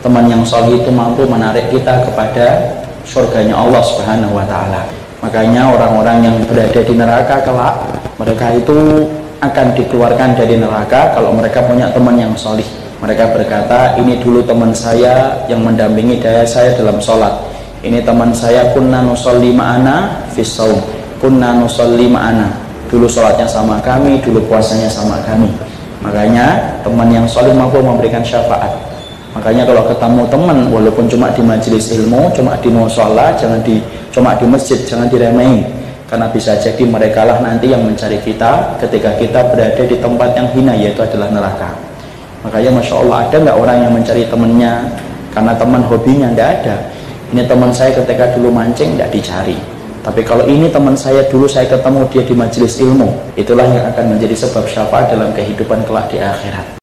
teman yang soleh itu mampu menarik kita kepada surganya Allah Subhanahu wa Ta'ala. Makanya orang-orang yang berada di neraka kelak, mereka itu akan dikeluarkan dari neraka kalau mereka punya teman yang soleh. Mereka berkata, ini dulu teman saya yang mendampingi saya dalam sholat. Ini teman saya, kunna nusolli ma'ana fissaum, kunna nusolli ma'ana. Dulu sholatnya sama kami, dulu puasanya sama kami. Makanya teman yang soleh mampu memberikan syafaat. Makanya kalau ketemu teman, walaupun cuma di majelis ilmu, cuma di musola, cuma di masjid, jangan diremehin. Karena bisa jadi mereka lah nanti yang mencari kita ketika kita berada di tempat yang hina, yaitu adalah neraka. Makanya Masya Allah, ada nggak orang yang mencari temannya karena teman hobinya? Nggak ada. Ini teman saya ketika dulu mancing, nggak dicari. Tapi kalau ini teman saya, dulu saya ketemu dia di majelis ilmu, itulah yang akan menjadi sebab syafaat dalam kehidupan kelak di akhirat.